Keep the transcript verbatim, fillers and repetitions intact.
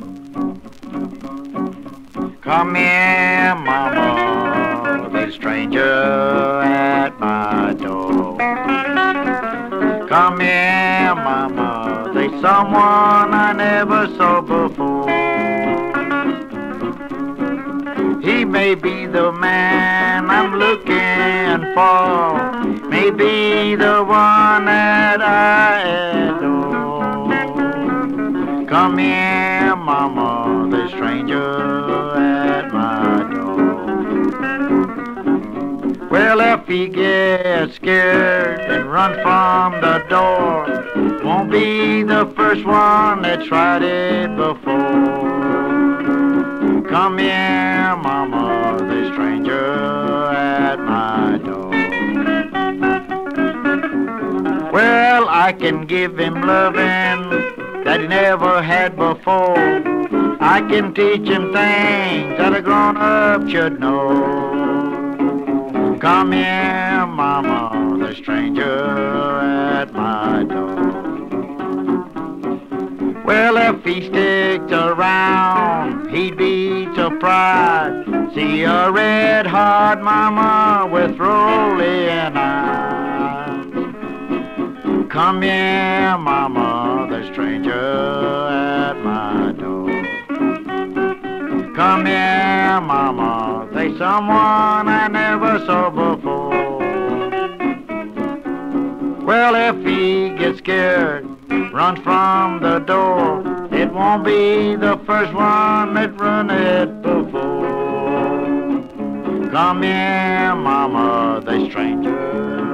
Come here, mama, there's a stranger at my door. Come here, mama, there's someone I never saw before. He may be the man I'm looking for, may be the one that I adore. Come here, mama, there's a stranger at my door. Well, if he gets scared and run from the door, won't be the first one that's tried it before. Come here, mama, there's a stranger at my door. Well, I can give him loving that he never had before. I can teach him things that a grown-up should know. Come here, mama, there's a stranger at my door. Well, if he sticks around, he'd be surprised. See a red-hot mama with rolling eyes. Come here, mama, there's a stranger at my door. Come here, mama, there's someone I never saw before. Well, if he gets scared, runs from the door, it won't be the first one that run it before. Come here, mama, there's a stranger